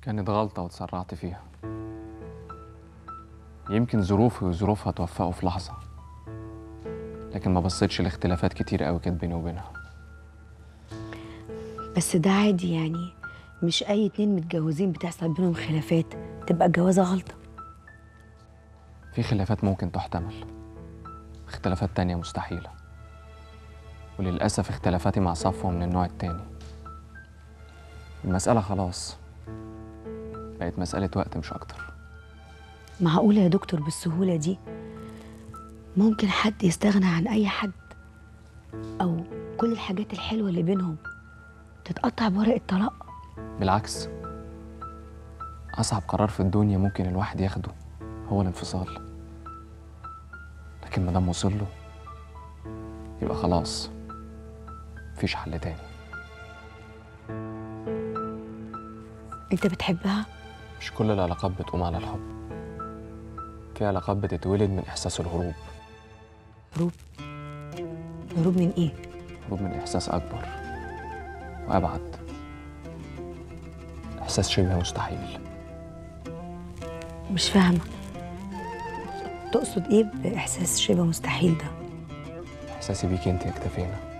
كانت غلطة واتسرعت فيها. يمكن ظروفي وظروفها توفقوا في لحظة، لكن ما بصيتش لاختلافات كتير قوي كانت بيني وبينها. بس ده عادي يعني، مش اي اتنين متجوزين بتحصل بينهم خلافات تبقى الجوازة غلطة. في خلافات ممكن تحتمل، اختلافات تانية مستحيلة. وللأسف اختلافاتي مع صفوة من النوع التاني. المسألة خلاص بقت مسألة وقت مش أكتر. معقولة يا دكتور بالسهولة دي؟ ممكن حد يستغنى عن أي حد، أو كل الحاجات الحلوة اللي بينهم تتقطع بورق الطلاق؟ بالعكس، أصعب قرار في الدنيا ممكن الواحد ياخده هو الانفصال. لكن مادام وصل له يبقى خلاص مفيش حل تاني. أنت بتحبها؟ مش كل العلاقات بتقوم على الحب. في علاقات بتتولد من إحساس الهروب. هروب؟ هروب من إيه؟ هروب من إحساس أكبر وأبعد، إحساس شبه مستحيل. مش فاهمة، تقصد إيه بإحساس شبه مستحيل ده؟ إحساسي بيكي أنت يكتفينا.